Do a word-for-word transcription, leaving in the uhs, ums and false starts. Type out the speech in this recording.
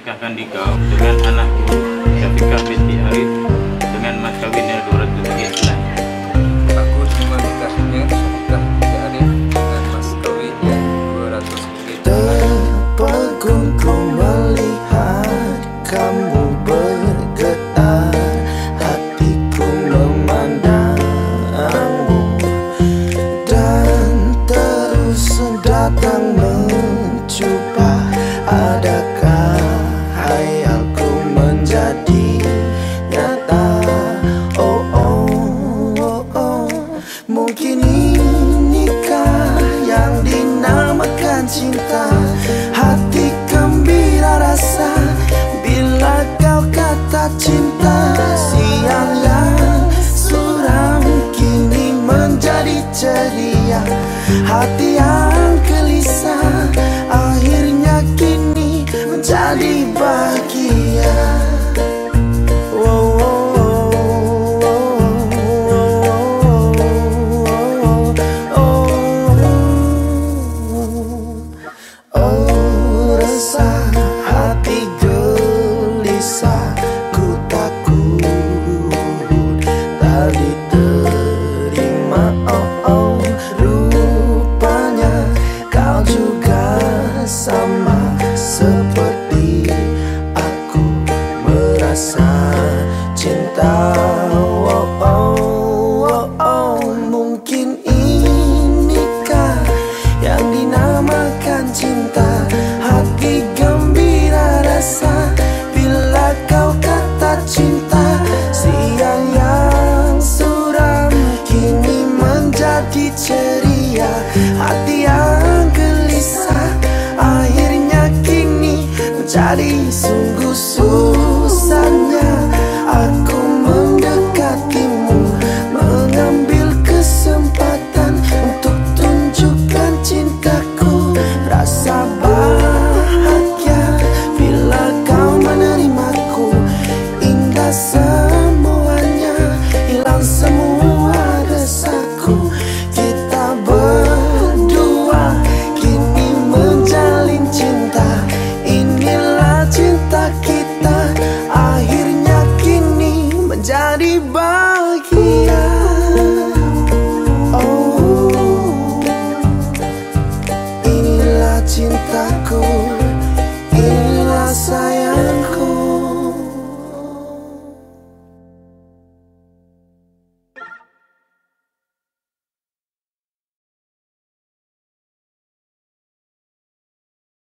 menikahkan Dikau dengan anakku Syafiqah binti Arif dengan mas kawinnya dua ratus sekian. Aku terima nikahnya Syafiqah binti Arif dengan mas kawinnya dua ratus sekian. Terpegun ku melihat kamu bergetar, hatiku memandangmu dan terus datang mencoba. Adakah hayalku menjadi nyata? Oh oh oh oh, mungkin inikah yang dinamakan cinta. Hati gembira rasa bila kau kata cinta. Siang yang suram kini menjadi ceria. Hati yang gelisah akhirnya kini menjadi bahagia. Oh, oh, oh, oh, oh, resah hati gelisah, ku takut tak diterima. Oh, oh, rupanya kau juga sama seperti aku merasa cinta. Oh, oh, oh, oh, mungkin inikah yang dinamakan cinta. Hati gembira rasa bila kau kata cinta. Siang yang suram kini menjadi ceria. Hati yang gelisah akhirnya kini menjadi sungguh susahnya aku mendekatimu, mengambil kesempatan untuk tunjukkan cintaku. Rasa bahagia bila kau menerimaku, indah semuanya, hilang semua desaku. Kita berdua kini menjalin cinta. Inilah cinta kita, akhirnya kini menjadi bahagia. Oh, inilah cintaku.